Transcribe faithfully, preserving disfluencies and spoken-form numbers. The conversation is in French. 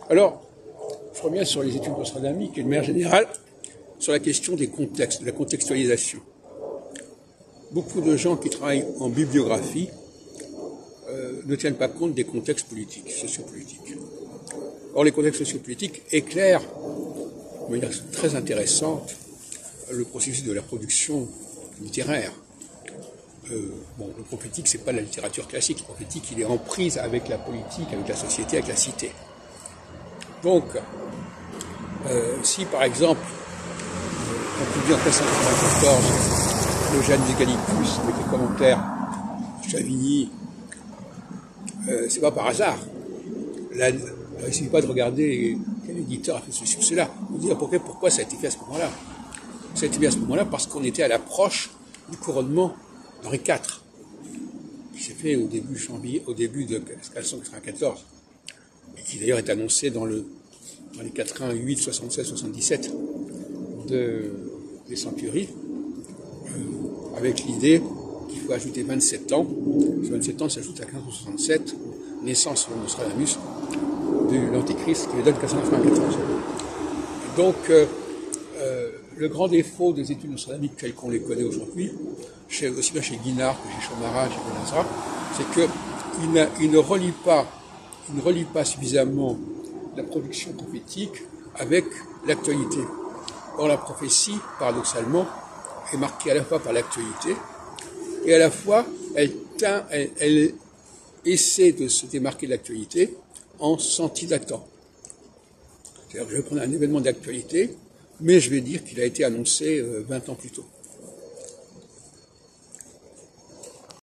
Alors, je reviens sur les études post-radamiques et de manière générale sur la question des contextes, de la contextualisation. Beaucoup de gens qui travaillent en bibliographie euh, ne tiennent pas compte des contextes politiques, sociopolitiques. Or, les contextes sociopolitiques éclairent de manière très intéressante le processus de la production littéraire. Euh, bon, le prophétique, c'est pas la littérature classique. Le prophétique, il est en prise avec la politique, avec la société, avec la cité. Donc, euh, si par exemple, on publie en mille neuf cent quatre-vingt-quatorze le Janus Gallicus avec les commentaires de Chavigny, euh, c'est pas par hasard. Là, il ne suffit pas de regarder quel éditeur a fait ceci ou cela. On dit pourquoi, pourquoi ça a été fait à ce moment-là. Ça a été fait à ce moment-là parce qu'on était à l'approche du couronnement d'Henri quatre, qui s'est fait au début janvier, au début de mille quatre cent quatre-vingt-quatorze, et qui d'ailleurs est annoncé dans, le, dans les quatre-vingt-huit, soixante-seize, soixante-dix-sept de, des Centuries, euh, avec l'idée qu'il faut ajouter vingt-sept ans. Ces vingt-sept ans s'ajoutent à quinze cent soixante-sept, naissance selon Nostradamus de l'Antichrist, qui est de mille quatre cent quatre-vingt-quatorze. Donc, euh, euh, le grand défaut des études nostradamiques telles qu'on les connaît aujourd'hui, chez, aussi bien chez Guinard que chez Chomara, chez Benazra, c'est qu'il ne, il ne relie pas, il ne relie pas suffisamment la production prophétique avec l'actualité. Or, la prophétie, paradoxalement, est marquée à la fois par l'actualité et à la fois, elle, teint, elle, elle essaie de se démarquer de l'actualité en senti-datant. C'est-à-dire que je vais prendre un événement d'actualité, mais je vais dire qu'il a été annoncé vingt ans plus tôt.